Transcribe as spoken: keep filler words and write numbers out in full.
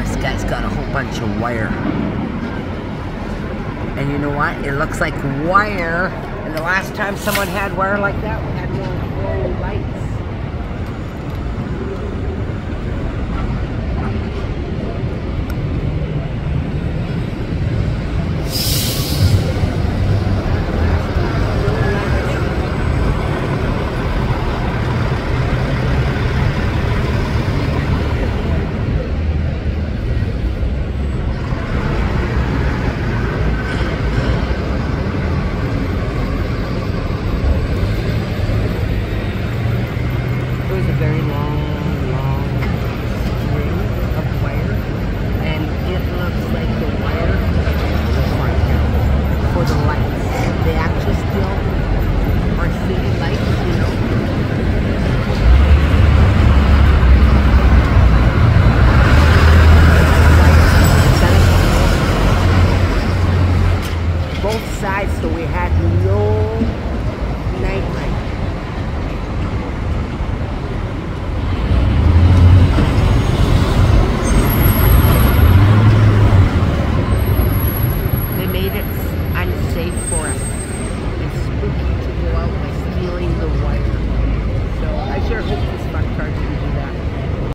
this guy's got a whole bunch of wire. And you know what? It looks like wire. And the last time someone had wire like that, we had no, no lights. Very long, long string of wire, and it looks like the wire for the lights. They actually still are city lights, you know. Both sides, so we had no night